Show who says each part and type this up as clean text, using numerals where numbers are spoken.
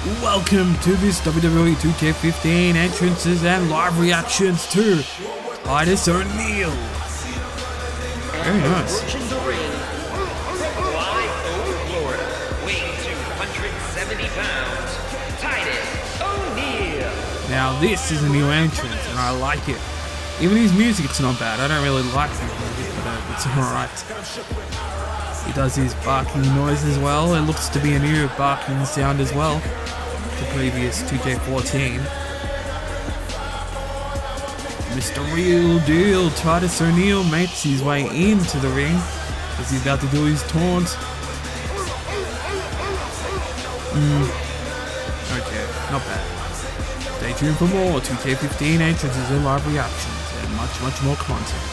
Speaker 1: Welcome to this WWE 2K15 entrances and live reactions to Titus O'Neil. Very nice. Now this is a new entrance and I like it. Even his music, it's not bad. I don't really like the music, but it's alright. He does his barking noise as well. It looks to be a new barking sound as well. The previous 2K14. Mr. Real Deal Titus O'Neil makes his way into the ring as he's about to do his taunt. Okay, not bad. Stay tuned for more 2K15 entrances and live reactions and much more content.